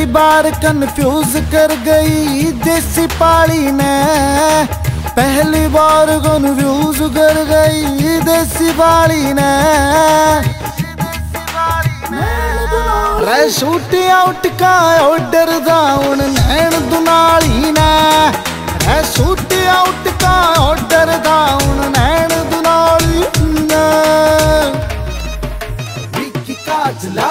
बार confuse कर गई देसी पाली ने, पहली बार कंफ्यूज कर गई देसी पाली ने। रे शूट आउट का ऑर्डर दाउन नैन दुनाली ने, रे शूट आउट का ऑर्डर दाउन नैन दुनाली ने। विक्की काजला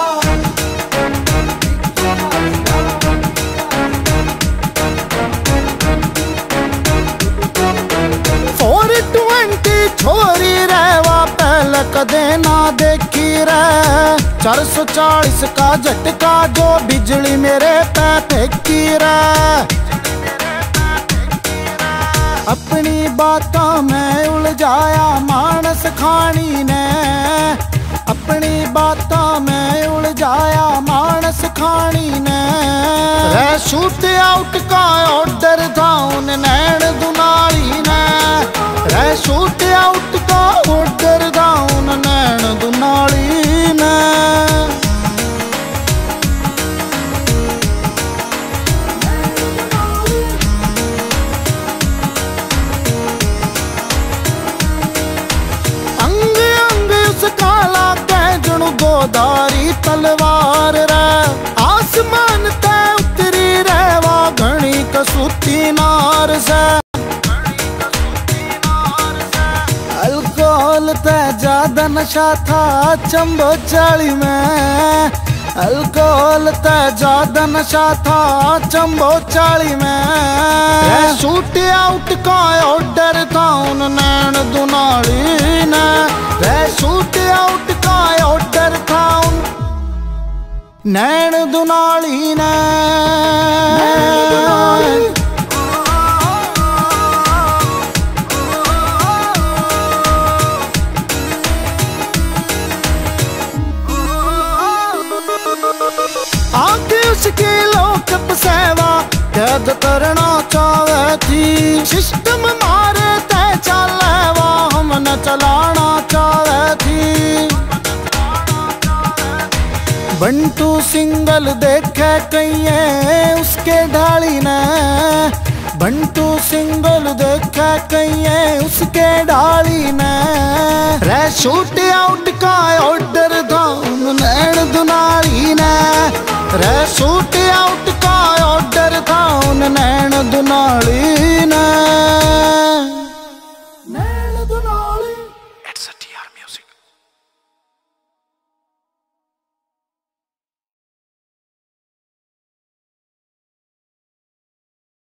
420 छोरी रहवा पहले कदे ना देखी रे, 440 का झटका जो बिजली मेरे पे फेंकी रे। अपनी बातों में उलझाया मानस खानी ने, अपनी बातों में उलझाया मानस खानी ने। रे शूट आउट का ऑर्डर था उन नैन दुनाली ने, रे शूट आउट का ऑर्डर था उन नैन दुनाली ने। अंग अंग उसका लागे जणु गोदारी तलवार रे, आसमान ते उतरी रहवा घनी कसूती नार से। अल्कोहल ते ज्यादा नशा था चंबो चाली में, अल्कोहल ते ज्यादा नशा था चंबो चाली में। शूट आउट का ऑर्डर था उन नैन दुनाली ने, शूट आउट का ऑर्डर था उन नैन दुनाली ने। आगे उसकी लोकप सेवा कैद करना चाहे थी, सिस्टम मारे तय चलेवा हमने चलाना चाहे थी। बंटू सिंगल देखे कहिए उसके ढाली ने, बंटू सिंगल देखे कहिए उसके ढाली ने। रे शूट आउट का ऑर्डर था नैन दुनाली ने, रे शूट आउट का ऑर्डर था उन नैन दुनाली ने। नैन दुनाली। It's a TR Music.